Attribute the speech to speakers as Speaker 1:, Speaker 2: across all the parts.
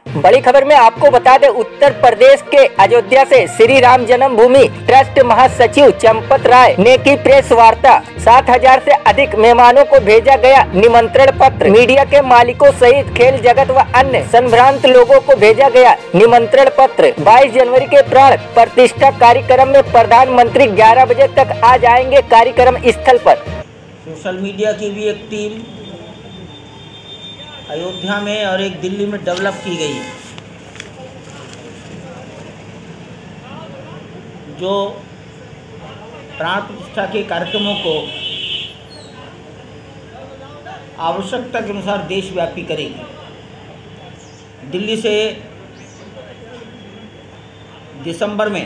Speaker 1: बड़ी खबर में आपको बता दें, उत्तर प्रदेश के अयोध्या से श्री राम जन्मभूमि ट्रस्ट महासचिव चंपत राय ने की प्रेस वार्ता। 7,000 से अधिक मेहमानों को भेजा गया निमंत्रण पत्र। मीडिया के मालिकों सहित खेल जगत व अन्य संभ्रांत लोगों को भेजा गया निमंत्रण पत्र। 22 जनवरी के प्राण प्रतिष्ठा कार्यक्रम में प्रधानमंत्री 11 बजे तक आ जाएंगे कार्यक्रम स्थल पर।
Speaker 2: सोशल मीडिया की भी एक टीम अयोध्या में और एक दिल्ली में डेवलप की गई है, जो प्राण प्रतिष्ठा के कार्यक्रमों को आवश्यकता के अनुसार देशव्यापी करेगी। दिल्ली से दिसंबर में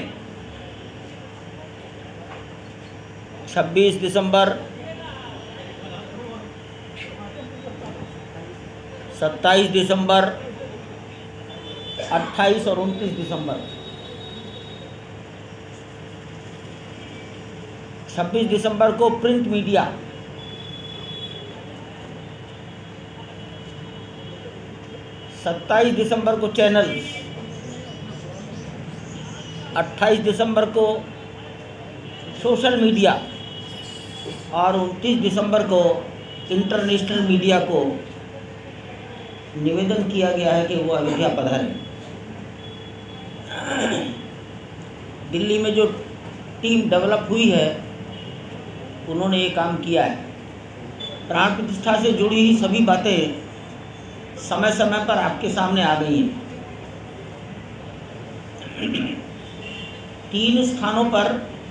Speaker 2: 26 दिसंबर, 27 दिसंबर, 28 और 29 दिसंबर। 26 दिसंबर को प्रिंट मीडिया, 27 दिसंबर को चैनल, 28 दिसंबर को सोशल मीडिया और 29 दिसंबर को इंटरनेशनल मीडिया को निवेदन किया गया है कि वो अयोध्या पधारें। दिल्ली में जो टीम डेवलप हुई है, उन्होंने ये काम किया है। प्राण प्रतिष्ठा से जुड़ी हुई सभी बातें समय समय पर आपके सामने आ गई हैं। 3 स्थानों पर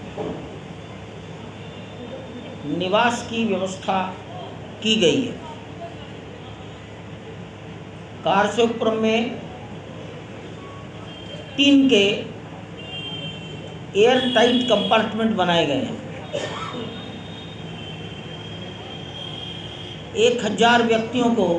Speaker 2: निवास की व्यवस्था की गई है। कारसेवकपुरम में 3 के एयर टाइट कंपार्टमेंट बनाए गए हैं। 1000 व्यक्तियों को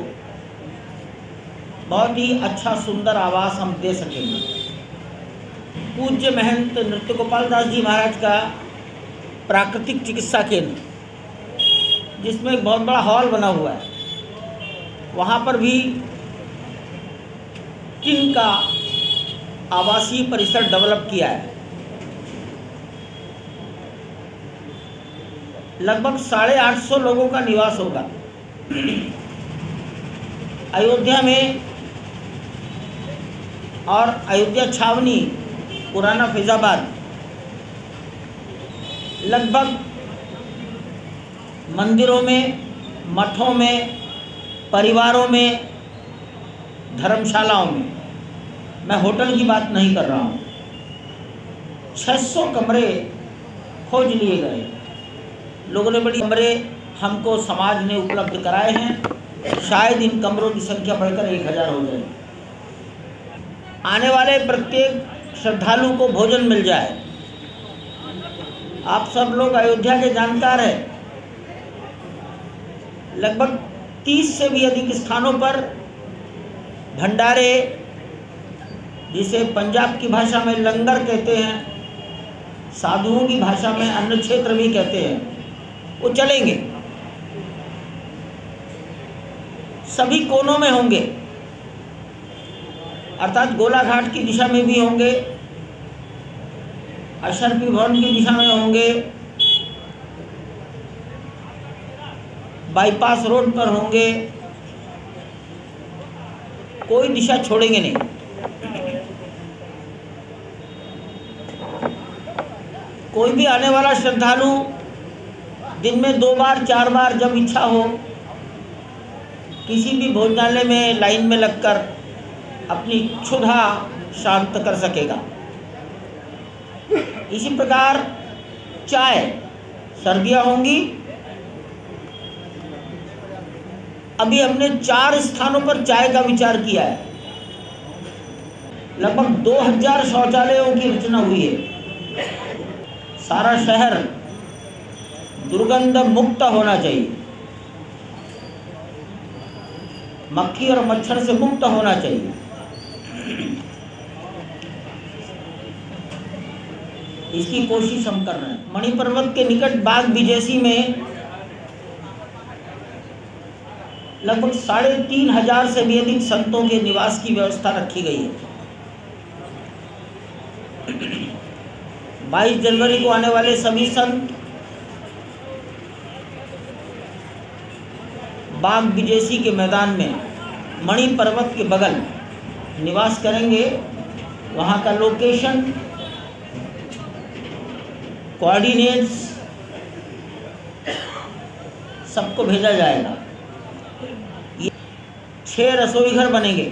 Speaker 2: बहुत ही अच्छा सुंदर आवास हम दे सकेंगे। पूज्य महंत नृत्य गोपाल दास जी महाराज का प्राकृतिक चिकित्सा केंद्र, जिसमें एक बहुत बड़ा हॉल बना हुआ है, वहाँ पर भी टीम का आवासीय परिसर डेवलप किया है। लगभग 850 लोगों का निवास होगा। अयोध्या में और अयोध्या छावनी, पुराना फैजाबाद, लगभग मंदिरों में, मठों में, परिवारों में, धर्मशालाओं में, मैं होटल की बात नहीं कर रहा हूँ, 600 कमरे खोज लिए गए। लोगों ने बड़ी कमरे हमको समाज ने उपलब्ध कराए हैं। शायद इन कमरों की संख्या बढ़कर 1000 हो जाए। आने वाले प्रत्येक श्रद्धालु को भोजन मिल जाए। आप सब लोग अयोध्या के जानकार हैं। लगभग 30 से भी अधिक स्थानों पर भंडारे, जिसे पंजाब की भाषा में लंगर कहते हैं, साधुओं की भाषा में अन्न क्षेत्र भी कहते हैं, वो चलेंगे। सभी कोनों में होंगे, अर्थात गोलाघाट की दिशा में भी होंगे, अशरफी भवन की दिशा में होंगे, बाईपास रोड पर होंगे। कोई दिशा छोड़ेंगे नहीं। कोई भी आने वाला श्रद्धालु दिन में 2 बार 4 बार जब इच्छा हो, किसी भी भोजनालय में लाइन में लगकर अपनी क्षुधा शांत कर सकेगा। इसी प्रकार चाय, सर्दियाँ होंगी। अभी हमने 4 स्थानों पर चाय का विचार किया है। लगभग 2000 शौचालयों की रचना हुई है। सारा शहर दुर्गंध मुक्त होना चाहिए, मक्खी और मच्छर से मुक्त होना चाहिए। इसकी कोशिश हम कर रहे हैं। मणि पर्वत के निकट बाग बिजेसी में लगभग 3,500 से भी अधिक संतों के निवास की व्यवस्था रखी गई है। 22 जनवरी को आने वाले सभी संत बाग विजेसी के मैदान में मणि पर्वत के बगल निवास करेंगे। वहाँ का लोकेशन, कोऑर्डिनेट्स सबको भेजा जाएगा। 6 रसोई घर बनेंगे।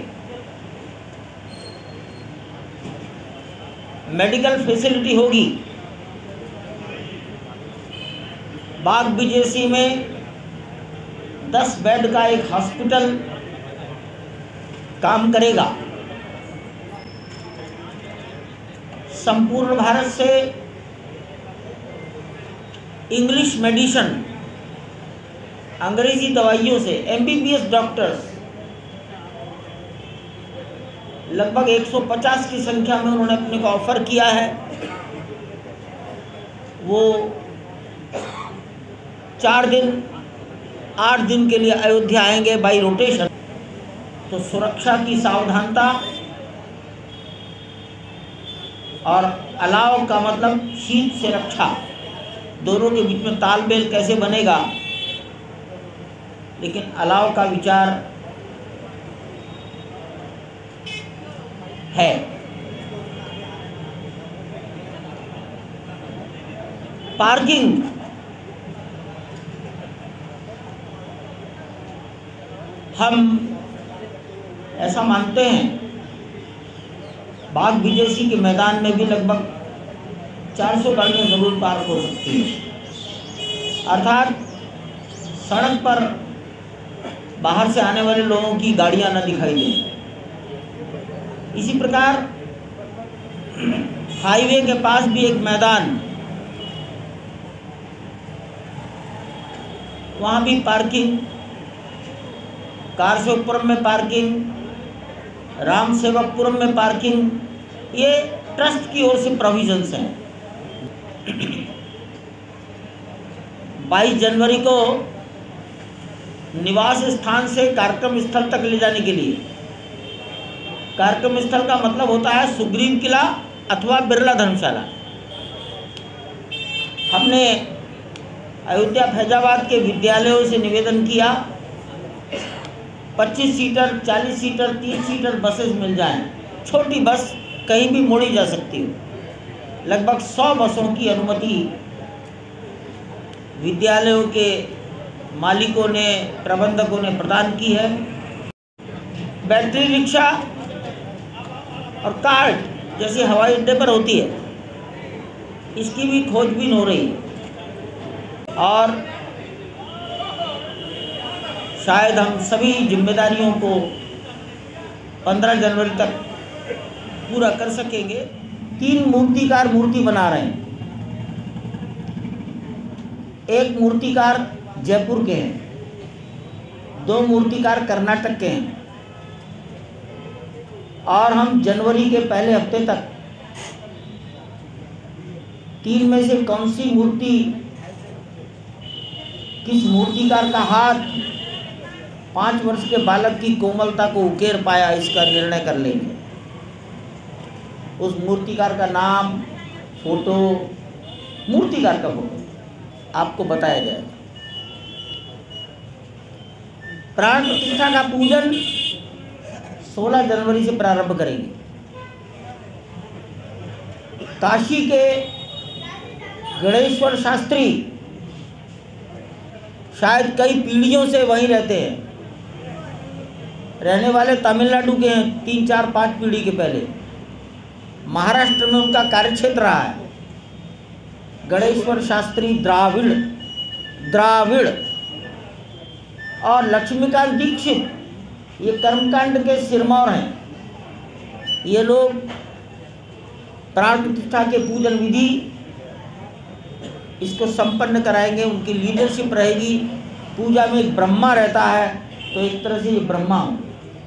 Speaker 2: मेडिकल फैसिलिटी होगी। बाग बीजेसी में 10 बेड का एक हॉस्पिटल काम करेगा। संपूर्ण भारत से इंग्लिश मेडिसिन, अंग्रेजी दवाइयों से MBBS डॉक्टर्स लगभग 150 की संख्या में उन्होंने अपने को ऑफर किया है। वो 4 दिन 8 दिन के लिए अयोध्या आएंगे बाई रोटेशन। तो सुरक्षा की सावधानता और अलाव का मतलब शीत से रक्षा, दोनों के बीच में तालमेल कैसे बनेगा, लेकिन अलाव का विचार है। पार्किंग, हम ऐसा मानते हैं बाग बीजेसी के मैदान में भी लगभग 400 गाड़ियाँ ज़रूर पार्क हो सकती हैं। अर्थात सड़क पर बाहर से आने वाले लोगों की गाड़ियाँ न दिखाई दें। इसी प्रकार हाईवे के पास भी एक मैदान, वहाँ भी पार्किंग, कारसेवकपुरम में पार्किंग, राम सेवकपुरम में पार्किंग, ये ट्रस्ट की ओर से प्रोविजंस हैं। 22 जनवरी को निवास स्थान से कार्यक्रम स्थल तक ले जाने के लिए, कार्यक्रम स्थल का मतलब होता है सुग्रीव किला अथवा बिरला धर्मशाला। हमने अयोध्या फैजाबाद के विद्यालयों से निवेदन किया 25 सीटर, 40 सीटर, 30 सीटर बसेस मिल जाएं। छोटी बस कहीं भी मोड़ी जा सकती हो। लगभग 100 बसों की अनुमति विद्यालयों के मालिकों ने, प्रबंधकों ने प्रदान की है। बैटरी रिक्शा और कार्ट जैसी हवाई अड्डे पर होती है, इसकी भी खोजबीन हो रही है। और शायद हम सभी जिम्मेदारियों को 15 जनवरी तक पूरा कर सकेंगे। 3 मूर्तिकार मूर्ति बना रहे हैं। एक मूर्तिकार जयपुर के हैं, 2 मूर्तिकार कर्नाटक के हैं, और हम जनवरी के पहले हफ्ते तक 3 में से कौन सी मूर्ति, किस मूर्तिकार का हाथ 5 वर्ष के बालक की कोमलता को उकेर पाया, इसका निर्णय कर लेंगे। उस मूर्तिकार का नाम, फोटो, मूर्तिकार का फोटो आपको बताया जाएगा। प्राण प्रतिष्ठा का पूजन 16 जनवरी से प्रारंभ करेंगे। काशी के गणेश्वर शास्त्री शायद कई पीढ़ियों से वहीं रहते हैं, रहने वाले तमिलनाडु के हैं, 3, 4, 5 पीढ़ी के पहले। महाराष्ट्र में उनका कार्यक्षेत्र रहा है। गणेश्वर शास्त्री द्राविड़ और लक्ष्मीकांत दीक्षित ये कर्मकांड के सिरमौर हैं। ये लोग प्राण प्रतिष्ठा के पूजन विधि इसको संपन्न कराएंगे। उनकी लीडरशिप रहेगी। पूजा में एक ब्रह्मा रहता है, तो एक तरह से ये ब्रह्मा हो।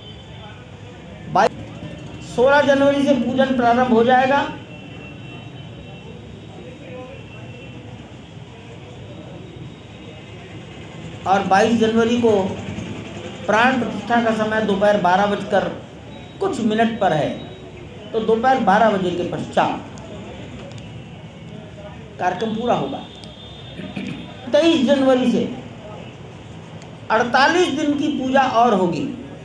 Speaker 2: 16 जनवरी से पूजन प्रारंभ हो जाएगा। और 22 जनवरी को प्राण प्रतिष्ठा का समय दोपहर 12 बजकर कुछ मिनट पर है, तो दोपहर 12 बजे के पश्चात कार्यक्रम पूरा होगा। 23 जनवरी से 48 दिन की पूजा और होगी।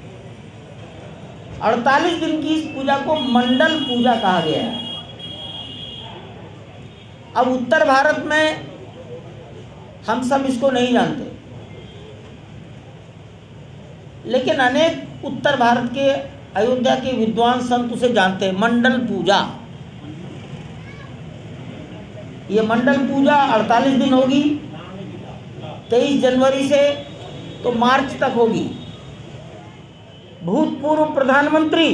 Speaker 2: 48 दिन की इस पूजा को मंडल पूजा कहा गया है। अब उत्तर भारत में हम सब इसको नहीं जानते, लेकिन अनेक उत्तर भारत के अयोध्या के विद्वान संत उसे जानते हैं, मंडल पूजा। ये मंडल पूजा 48 दिन होगी, 23 जनवरी से तो मार्च तक होगी। भूतपूर्व प्रधानमंत्री,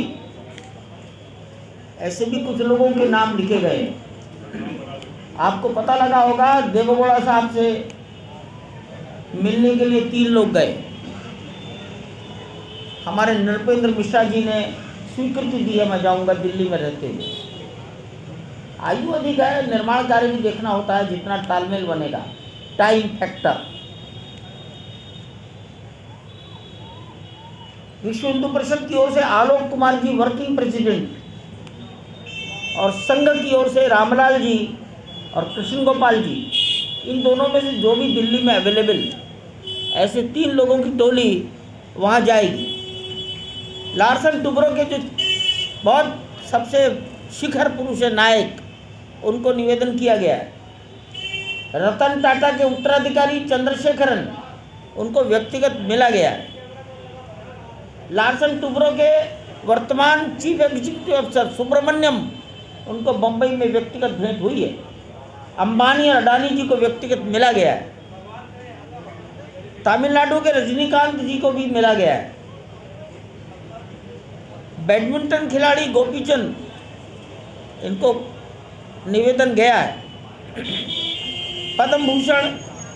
Speaker 2: ऐसे भी कुछ लोगों के नाम लिखे गए। आपको पता लगा होगा, देवगौड़ा साहब से मिलने के लिए 3 लोग गए। हमारे नृपेंद्र मिश्रा जी ने स्वीकृति दी है, मैं जाऊंगा दिल्ली में रहते हुए। आयु अधिक है, निर्माण कार्य भी देखना होता है, जितना तालमेल बनेगा, टाइम फैक्टर। विश्व हिंदू परिषद की ओर से आलोक कुमार जी वर्किंग प्रेसिडेंट, और संघ की ओर से रामलाल जी और कृष्ण गोपाल जी, इन दोनों में से जो भी दिल्ली में अवेलेबल, ऐसे 3 लोगों की टोली वहाँ जाएगी। लार्सन टुब्रो के जो बहुत सबसे शिखर पुरुष है, नायक, उनको निवेदन किया गया है। रतन टाटा के उत्तराधिकारी चंद्रशेखरन, उनको व्यक्तिगत मिला गया है। लार्सन टुब्रो के वर्तमान चीफ एग्जीक्यूटिव अफसर सुब्रमण्यम, उनको बम्बई में व्यक्तिगत भेंट हुई है। अंबानी और अडानी जी को व्यक्तिगत मिला गया है। तमिलनाडु के रजनीकांत जी को भी मिला गया है। बैडमिंटन खिलाड़ी गोपीचंद, इनको निवेदन गया है। पद्म भूषण,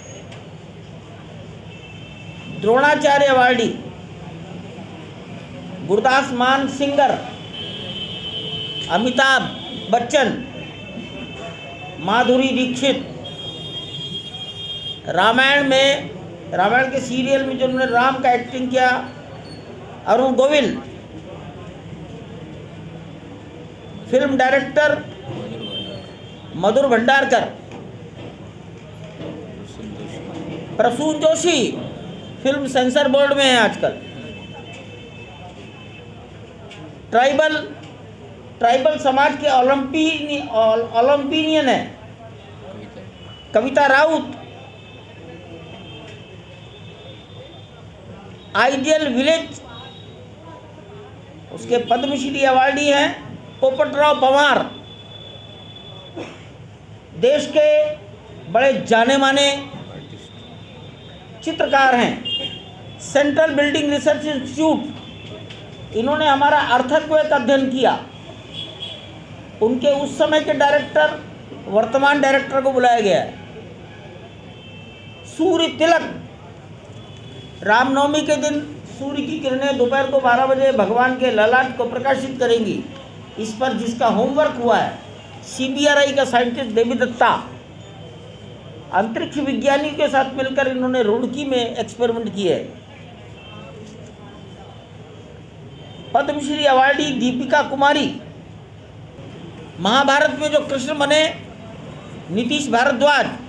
Speaker 2: द्रोणाचार्य अवार्डी, गुरदास मान सिंगर, अमिताभ बच्चन, माधुरी दीक्षित, रामायण के सीरियल में जिन्होंने राम का एक्टिंग किया, Arun Govil, film director Madhur Bhandarkar, Prasoon Joshi film censor board में है आजकल। ट्राइबल समाज के ओलंपियन है कविता राउत। आइडियल विलेज, उसके पद्मश्री अवार्डी हैं पोपटराव पवार। देश के बड़े जाने माने चित्रकार हैं। सेंट्रल बिल्डिंग रिसर्च इंस्टीट्यूट, इन्होंने हमारा अर्थक्वेक अध्ययन किया। उनके उस समय के डायरेक्टर वर्तमान डायरेक्टर को बुलाया गया है। सूर्य तिलक, रामनवमी के दिन सूर्य की किरणें दोपहर को 12 बजे भगवान के ललाट को प्रकाशित करेंगी। इस पर जिसका होमवर्क हुआ है, CBRI का साइंटिस्ट देवी दत्ता, अंतरिक्ष विज्ञानियों के साथ मिलकर इन्होंने रुड़की में एक्सपेरिमेंट किए। पद्मश्री अवार्डी दीपिका कुमारी, महाभारत में जो कृष्ण बने नीतीश भारद्वाज,